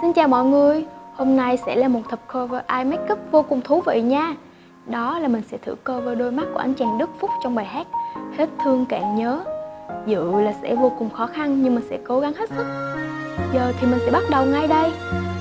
Xin chào mọi người, hôm nay sẽ là một tập cover eye makeup vô cùng thú vị nha. Đó là mình sẽ thử cover đôi mắt của anh chàng Đức Phúc trong bài hát Hết thương cạn nhớ. Dự là sẽ vô cùng khó khăn nhưng mình sẽ cố gắng hết sức. Giờ thì mình sẽ bắt đầu ngay đây.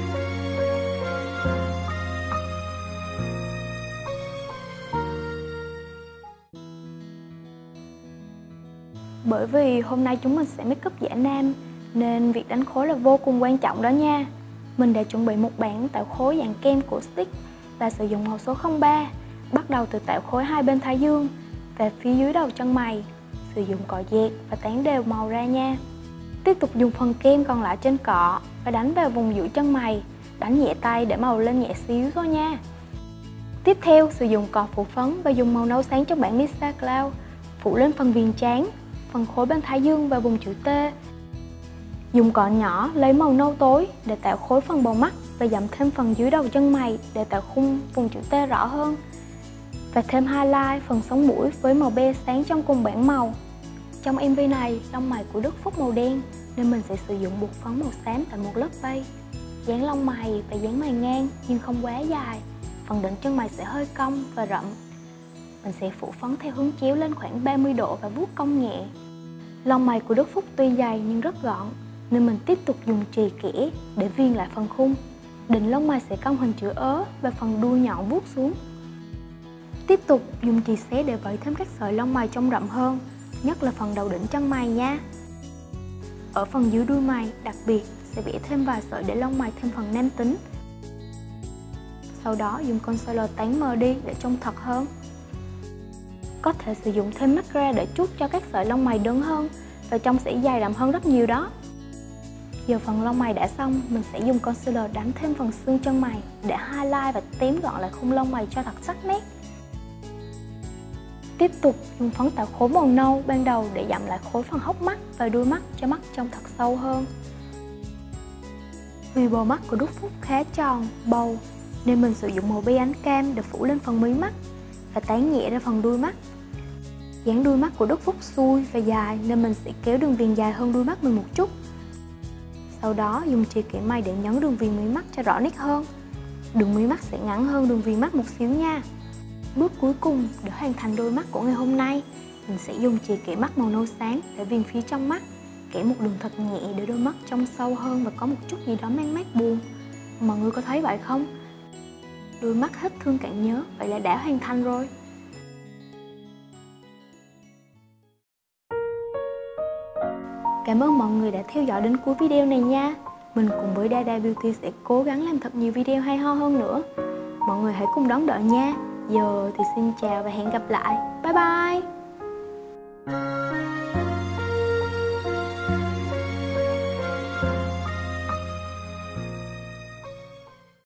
Bởi vì hôm nay chúng mình sẽ make up giả nam nên việc đánh khối là vô cùng quan trọng đó nha. Mình đã chuẩn bị một bảng tạo khối dạng kem của stick và sử dụng màu số 03. Bắt đầu từ tạo khối hai bên thái dương và phía dưới đầu chân mày. Sử dụng cọ dẹt và tán đều màu ra nha. Tiếp tục dùng phần kem còn lại trên cọ và đánh vào vùng giữa chân mày. Đánh nhẹ tay để màu lên nhẹ xíu thôi nha. Tiếp theo sử dụng cọ phủ phấn và dùng màu nâu sáng trong bảng Misa Cloud phủ lên phần viền trán, phần khối bên thái dương và vùng chữ T. Dùng cọ nhỏ lấy màu nâu tối để tạo khối phần bầu mắt và dặm thêm phần dưới đầu chân mày để tạo khung vùng chữ T rõ hơn. Và thêm highlight phần sống mũi với màu be sáng trong cùng bảng màu. Trong MV này, lông mày của Đức Phúc màu đen nên mình sẽ sử dụng bột phấn màu xám tại một lớp base. Dán lông mày và dán mày ngang nhưng không quá dài. Phần đỉnh chân mày sẽ hơi cong và rậm. Mình sẽ phủ phấn theo hướng chéo lên khoảng 30 độ và vuốt cong nhẹ. Lông mày của Đức Phúc tuy dày nhưng rất gọn nên mình tiếp tục dùng chì kẻ để viền lại phần khung. Đỉnh lông mày sẽ cong hình chữ ớ và phần đuôi nhọn vuốt xuống. Tiếp tục dùng chì xé để vẩy thêm các sợi lông mày trông rậm hơn, nhất là phần đầu đỉnh chân mày nha. Ở phần dưới đuôi mày đặc biệt sẽ vẽ thêm vài sợi để lông mày thêm phần nam tính. Sau đó dùng concealer tán mờ đi để trông thật hơn. Có thể sử dụng thêm mascara để chuốt cho các sợi lông mày đứng hơn và trông sẽ dài đậm hơn rất nhiều đó. Giờ phần lông mày đã xong, mình sẽ dùng concealer đánh thêm phần xương chân mày để highlight và tém gọn lại khung lông mày cho thật sắc nét. Tiếp tục dùng phấn tạo khối màu nâu ban đầu để dặm lại khối phần hốc mắt và đuôi mắt cho mắt trông thật sâu hơn. Vì bầu mắt của Đức Phúc khá tròn, bầu nên mình sử dụng màu be ánh cam để phủ lên phần mí mắt và tán nhẹ ra phần đuôi mắt. Dáng đuôi mắt của Đức Phúc xuôi và dài nên mình sẽ kéo đường viền dài hơn đuôi mắt mình một chút. Sau đó dùng chì kẻ mày để nhấn đường viền mí mắt cho rõ nét hơn. Đường mí mắt sẽ ngắn hơn đường viền mắt một xíu nha. Bước cuối cùng để hoàn thành đôi mắt của ngày hôm nay, mình sẽ dùng chì kẻ mắt màu nâu sáng để viền phía trong mắt, kẻ một đường thật nhẹ để đôi mắt trông sâu hơn và có một chút gì đó mang mát buồn. Mọi người có thấy vậy không? Đôi mắt hết thương cạn nhớ, vậy là đã hoàn thành rồi. Cảm ơn mọi người đã theo dõi đến cuối video này nha. Mình cùng với Dada Beauty sẽ cố gắng làm thật nhiều video hay ho hơn nữa. Mọi người hãy cùng đón đợi nha. Giờ thì xin chào và hẹn gặp lại. Bye bye.